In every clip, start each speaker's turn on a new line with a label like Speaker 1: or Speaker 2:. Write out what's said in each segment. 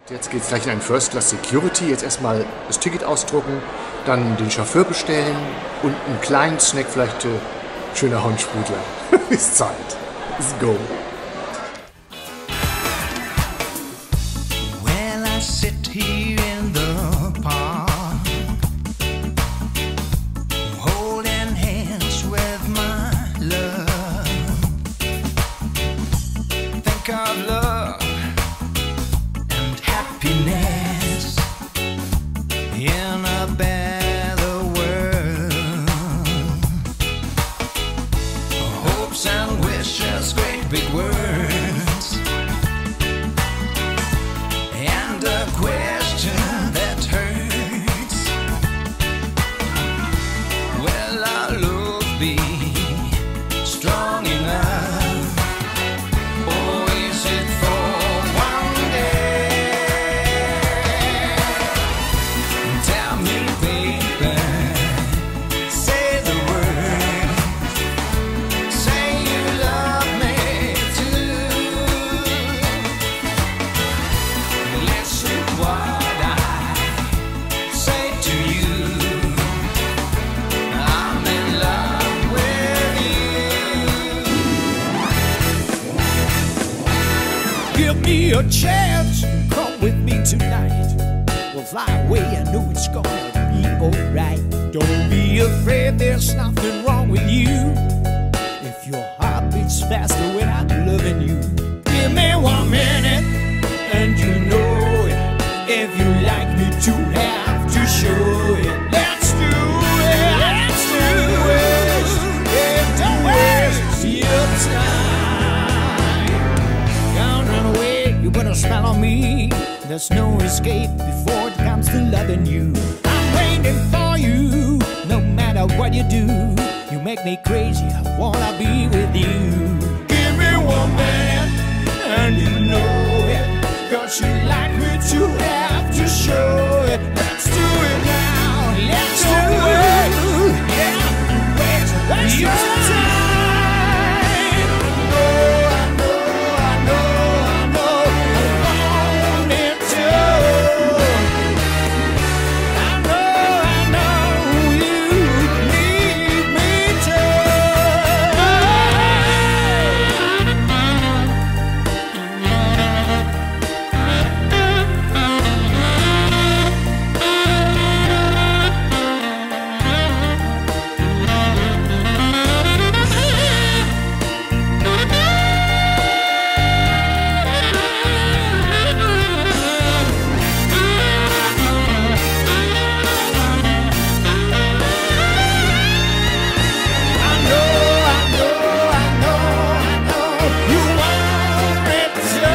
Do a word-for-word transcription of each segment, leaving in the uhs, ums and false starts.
Speaker 1: Jetzt geht's gleich in ein First Class Security. Jetzt erstmal das Ticket ausdrucken, dann den Chauffeur bestellen und einen kleinen Snack, vielleicht äh, schöner Hornsprudler. Ist Zeit. Let's go.
Speaker 2: Well, I sit here in the park, holding hands with my love. Think of love and happiness in a better world. Hopes and wishes, great big words, and a question that hurts. Will our love be strong enough, or is it for one day? Tell me, baby, say the word, say you love me too. Listen what I say to you, I'm in love with you. Give me a chance, come with me tonight. We'll fly away, I know it's gonna be alright. Don't be afraid, there's nothing wrong with you. If your heart beats faster when I'm loving you, give me one minute, and you know it. If you like me to have to show it, let's do it, let's do it. Yeah, don't waste your time. Don't run away, you better smile on me. There's no escape before it comes to loving you. I'm waiting for you, no matter what you do. You make me crazy, I wanna be with you. Give me one minute, and you know it, 'cause you like me to have to show it. Let's do it now, let's do it. Yeah, waste, waste your time. Oh, I know, I know, I know, I want it to. I know, I know you need me to. I know, I know, I know, I know you want it to.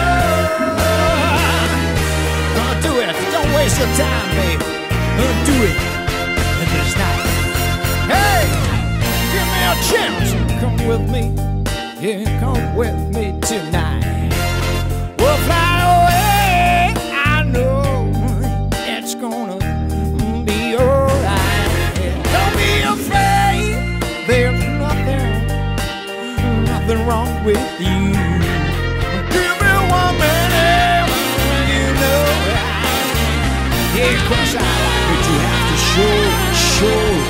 Speaker 2: Uh, do it. Don't waste your time, babe. Uh, do it. And this night. Hey, give me a chance. Come with me. Yeah, come with me tonight. We'll fly away. I know it's gonna be alright. Don't be afraid. There's nothing, nothing wrong with you. Give me one minute, you know I, yeah, 'cause I like it, you have to show, show.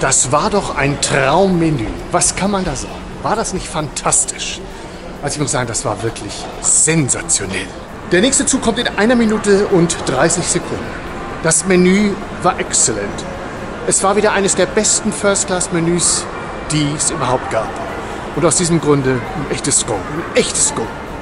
Speaker 1: Das war doch ein Traummenü. Was kann man da sagen? War das nicht fantastisch? Also ich muss sagen, das war wirklich sensationell. Der nächste Zug kommt in einer Minute und dreißig Sekunden. Das Menü war exzellent. Es war wieder eines der besten First-Class-Menüs, die es überhaupt gab. Und aus diesem Grunde ein echtes Go. Ein echtes Go.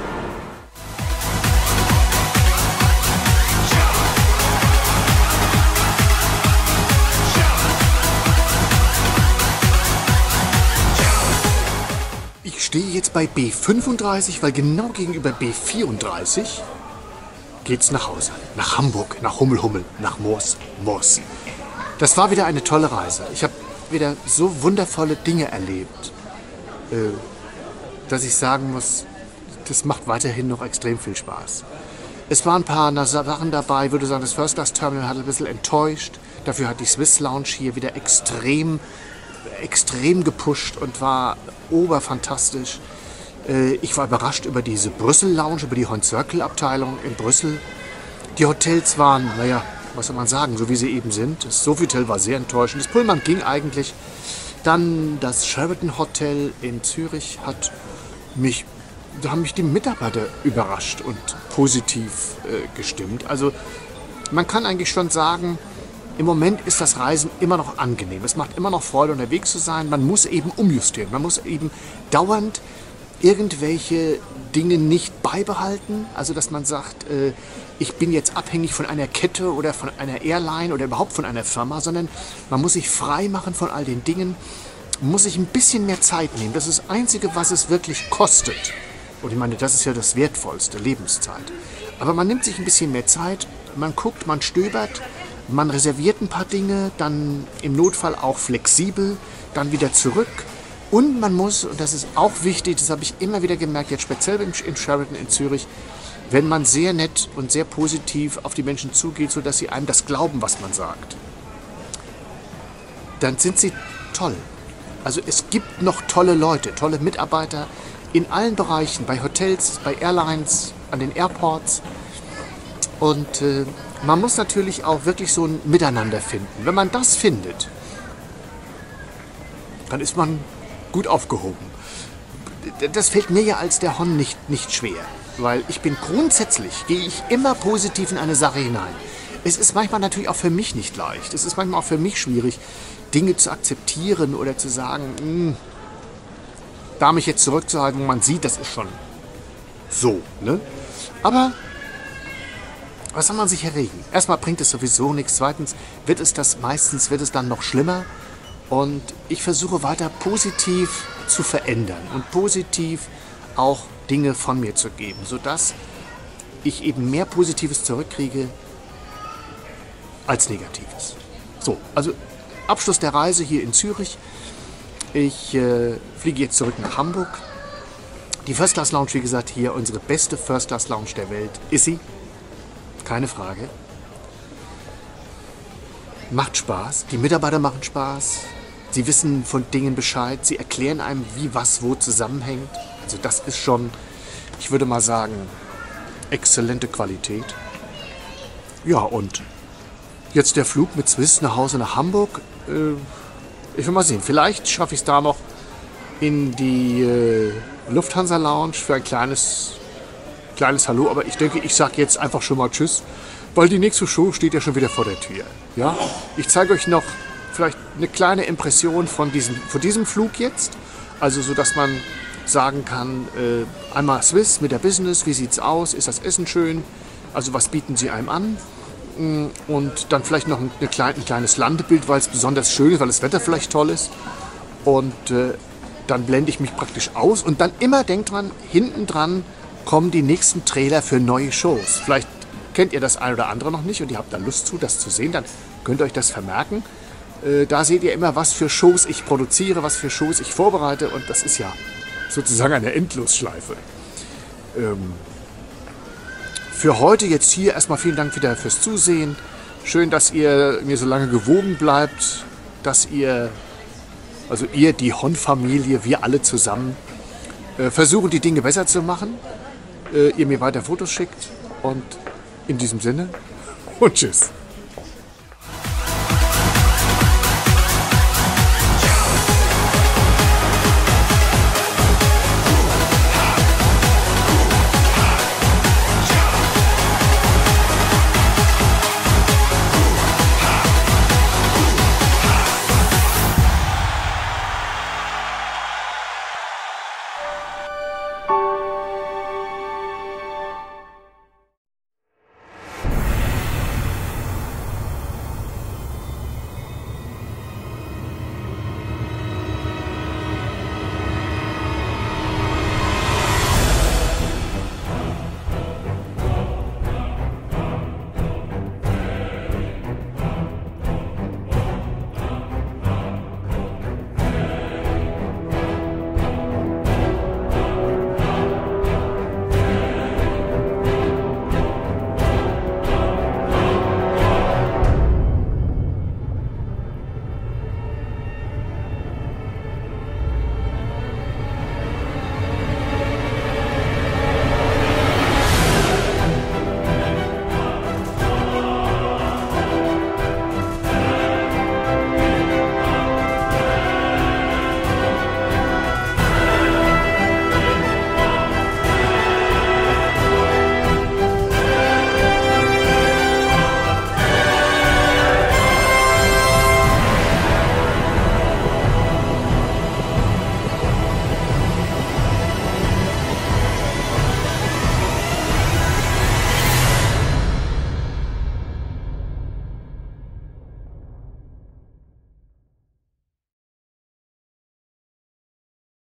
Speaker 1: Ich stehe jetzt bei B fünfunddreißig, weil genau gegenüber B vierunddreißig geht's nach Hause. Nach Hamburg, nach Hummel, Hummel, nach Moors, Moors. Das war wieder eine tolle Reise. Ich habe wieder so wundervolle Dinge erlebt, dass ich sagen muss, das macht weiterhin noch extrem viel Spaß. Es waren ein paar Sachen dabei, ich würde sagen, das First Class Terminal hat ein bisschen enttäuscht. Dafür hat die Swiss Lounge hier wieder extrem, extrem gepusht und war oberfantastisch. Ich war überrascht über diese Brüssel Lounge, über die Hohenzollern-Abteilung in Brüssel. Die Hotels waren, naja, was soll man sagen, so wie sie eben sind. Das Sofitel war sehr enttäuschend. Das Pullman ging eigentlich. Dann das Sheraton Hotel in Zürich hat mich, da haben mich die Mitarbeiter überrascht und positiv äh, gestimmt. Also man kann eigentlich schon sagen, im Moment ist das Reisen immer noch angenehm. Es macht immer noch Freude, unterwegs zu sein. Man muss eben umjustieren. Man muss eben dauernd irgendwelche Dinge nicht beibehalten. Also dass man sagt, äh, ich bin jetzt abhängig von einer Kette oder von einer Airline oder überhaupt von einer Firma, sondern man muss sich frei machen von all den Dingen. Man muss sich ein bisschen mehr Zeit nehmen. Das ist das Einzige, was es wirklich kostet. Und ich meine, das ist ja das Wertvollste, Lebenszeit. Aber man nimmt sich ein bisschen mehr Zeit, man guckt, man stöbert, man reserviert ein paar Dinge, dann im Notfall auch flexibel, dann wieder zurück. Und man muss, und das ist auch wichtig, das habe ich immer wieder gemerkt, jetzt speziell im Sheraton in Zürich, wenn man sehr nett und sehr positiv auf die Menschen zugeht, sodass sie einem das glauben, was man sagt, dann sind sie toll. Also es gibt noch tolle Leute, tolle Mitarbeiter in allen Bereichen, bei Hotels, bei Airlines, an den Airports. Und äh, man muss natürlich auch wirklich so ein Miteinander finden. Wenn man das findet, dann ist man gut aufgehoben. Das fällt mir ja als der Hon nicht, nicht schwer, weil ich bin grundsätzlich, gehe ich immer positiv in eine Sache hinein. Es ist manchmal natürlich auch für mich nicht leicht. Es ist manchmal auch für mich schwierig, Dinge zu akzeptieren oder zu sagen, mh, da mich jetzt zurückzuhalten, wo man sieht, das ist schon so. Ne? Aber was soll man sich erregen? Erstmal bringt es sowieso nichts. Zweitens wird es das meistens wird es dann noch schlimmer. Und ich versuche weiter positiv zu verändern und positiv auch Dinge von mir zu geben, sodass ich eben mehr Positives zurückkriege als Negatives. So, also Abschluss der Reise hier in Zürich. Ich äh, fliege jetzt zurück nach Hamburg. Die First Class Lounge, wie gesagt, hier unsere beste First Class Lounge der Welt. Ist sie? Keine Frage. Macht Spaß. Die Mitarbeiter machen Spaß. Sie wissen von Dingen Bescheid. Sie erklären einem, wie was wo zusammenhängt. Also das ist schon, ich würde mal sagen, exzellente Qualität. Ja, und jetzt der Flug mit Swiss nach Hause nach Hamburg. Äh, ich will mal sehen. Vielleicht schaffe ich es da noch in die äh, Lufthansa Lounge für ein kleines, kleines Hallo. Aber ich denke, ich sage jetzt einfach schon mal Tschüss, weil die nächste Show steht ja schon wieder vor der Tür. Ja? Ich zeige euch noch vielleicht eine kleine Impression von diesem, von diesem Flug jetzt. Also so, dass man sagen kann, äh, einmal Swiss mit der Business, wie sieht's aus, ist das Essen schön, also was bieten sie einem an? Und dann vielleicht noch ein, eine klein, ein kleines Landebild, weil es besonders schön ist, weil das Wetter vielleicht toll ist. Und äh, dann blende ich mich praktisch aus und dann immer denkt dran, hinten dran kommen die nächsten Trailer für neue Shows. Vielleicht kennt ihr das ein oder andere noch nicht und ihr habt da Lust zu, das zu sehen, dann könnt ihr euch das vermerken. Äh, da seht ihr immer, was für Shows ich produziere, was für Shows ich vorbereite und das ist ja sozusagen eine Endlosschleife. Ähm, für heute jetzt hier erstmal vielen Dank wieder fürs Zusehen. Schön, dass ihr mir so lange gewogen bleibt, dass ihr, also ihr, die Hon-Familie, wir alle zusammen, äh, versuchen die Dinge besser zu machen. Äh, ihr mir weiter Fotos schickt und in diesem Sinne und tschüss.